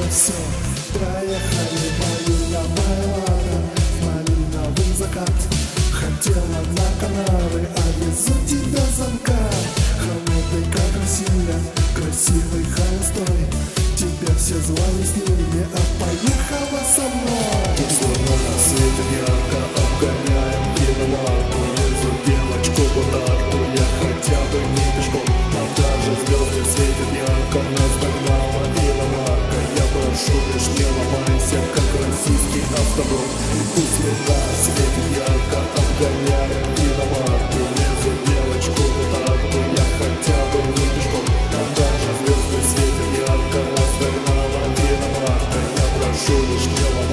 все. Проехали малиновая лада, малиновый закат. Хотела на Канары, а везу тебя замка. Холодный, как Россия, красивый холостой. Тебя все звали с ними, а поехала со мной. Словно на свете ярко обгоняем иномарку. Везу девочку вот так, то я хотя бы не пешком. Нам даже звезды светят ярко, нас догнала иномарка. Я прошу, лишь не ломайся, как российский автопром. И пусть на светит ярко обгоняем иномарку. Везу девочку вот так, то я хотя бы не пешком. Нам даже звезды светят ярко, нас догнала иномарка. Я прошу, лишь не ломайся.